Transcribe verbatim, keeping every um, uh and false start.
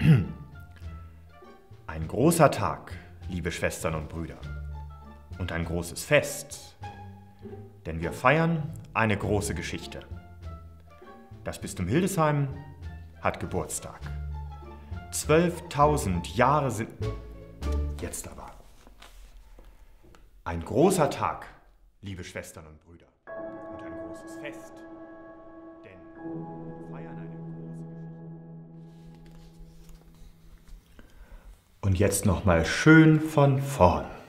Ein großer Tag, liebe Schwestern und Brüder, und ein großes Fest, denn wir feiern eine große Geschichte. Das Bistum Hildesheim hat Geburtstag. Zwölftausend Jahre sind... Jetzt aber. Ein großer Tag, liebe Schwestern und Brüder, und ein großes Fest, denn wir feiern eine große Geschichte. Und jetzt noch mal schön von vorn.